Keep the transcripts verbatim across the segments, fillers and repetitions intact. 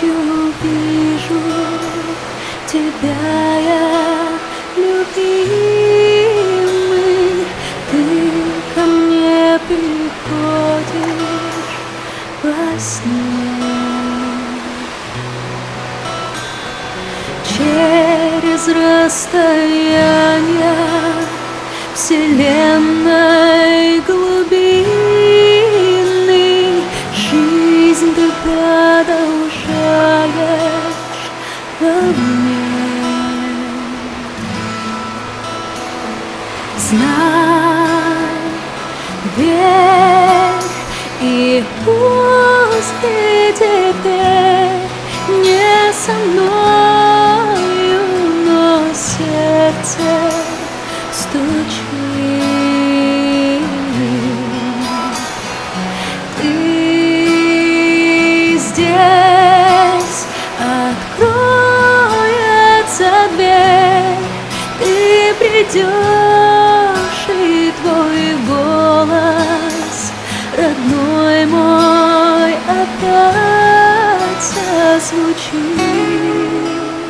вижу тебя я, любимый, ты ко мне приходишь во сне. Через расстояние вселенной глубины жизнь ты продолжаешь во мне. Знай, верь, и пусть ты теперь не со мною, но сердце стучит. Ты здесь, откроется дверь, ты придешь, и твой голос, родной мой, опять зазвучит.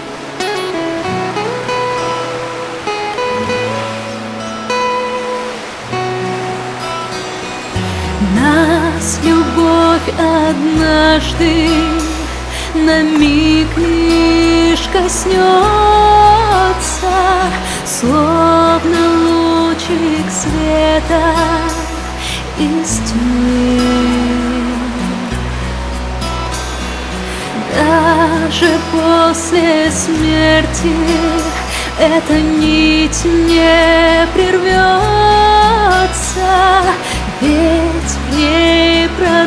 Нас любовь однажды на миг лишь коснется, словно лучик света из тьмы. Даже после смерти эта нить не прервется, ведь в ней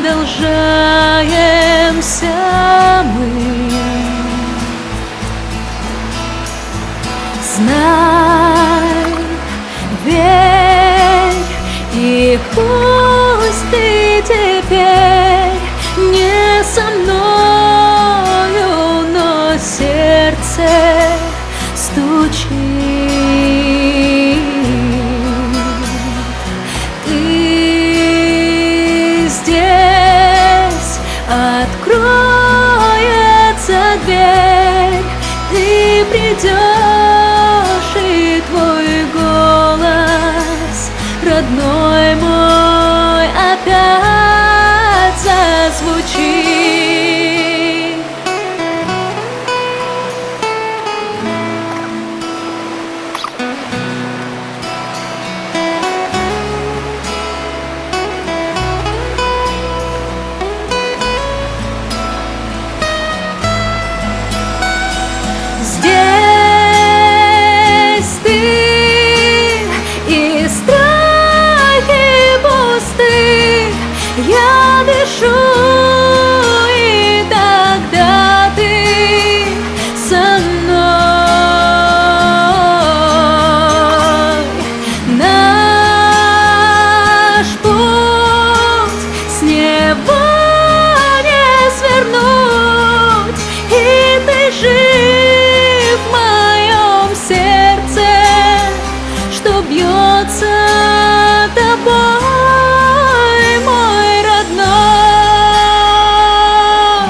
продолжаемся мы. Знай, верь, и пусть ты теперь не со мною, но сердце стучит. Ты здесь, откроется дверь, ты придешь, и твой голос, родной мой, опять зазвучит. Здесь ты, и страхи пусты, я дышу, и тогда ты со мной. Наш путь с неба не свернуть, и ты жив в моем сердце, что бьется тобой, мой родной.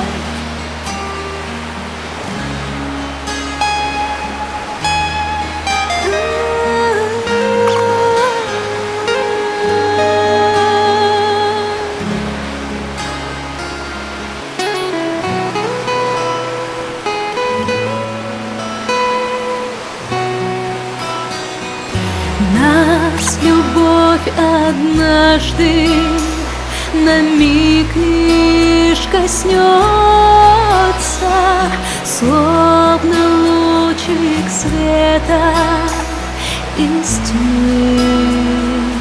Нас любовь однажды на миг лишь коснется, словно лучик света из тьмы.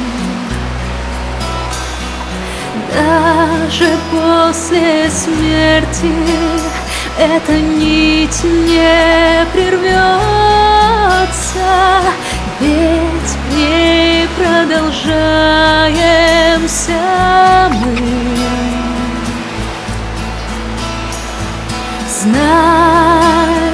Даже после смерти эта нить не прервется, ведь в ней продолжаемся мы. Знай,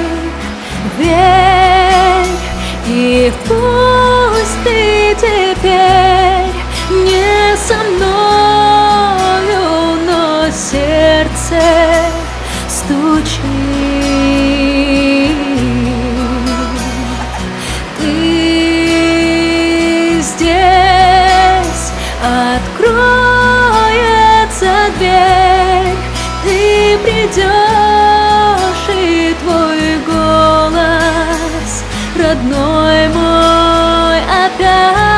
верь, и пусть ты теперь не со мною, но сердце постучи. Ты здесь, откроется дверь, ты придешь, и твой голос, родной мой, опять